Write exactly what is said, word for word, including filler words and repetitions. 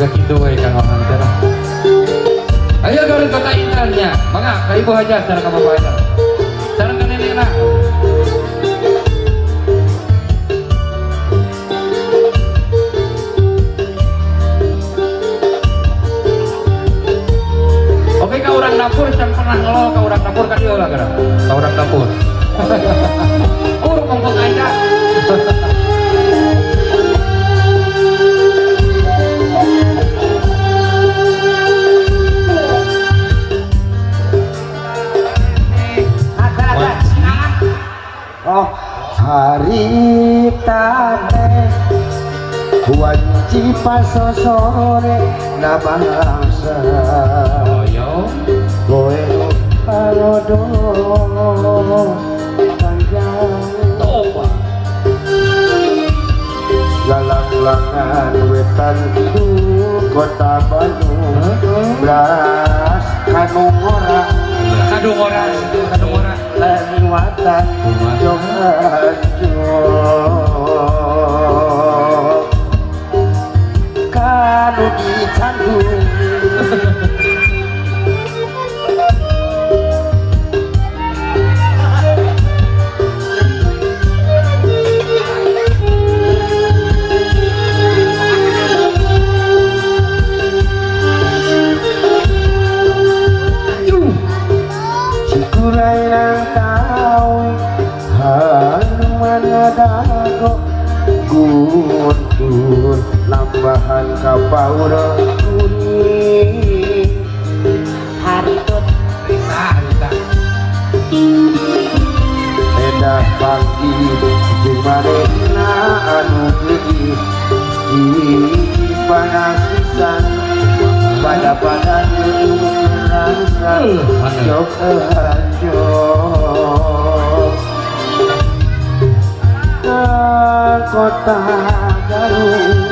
gitu we Kang Ohan teh. Ayo Garut Kota Intannya, mangga ka Ibu Hajar sareng ka Bapak Hajar. Sareng ka nenekna. Oke ka urang dapur can pernah ngelo ka urang dapur ka dieu lah gara. Ka urang dapur. Ur mongkong aja. Oh hari tane wanci paso sore nabangsa Oyo kowe palodo panjang toba lalang-langan wetan ku kota Bandung belas kanung orang kadung orang kadung orang lewatan Johanjo kanu dicanggung Sikurai nang tau Hanuman dago guntur lambahan kapaura kuning haritut Rita Rita edah pagi jumanena anu gelis di panasisan pada pada rasa jok hajo kota Garut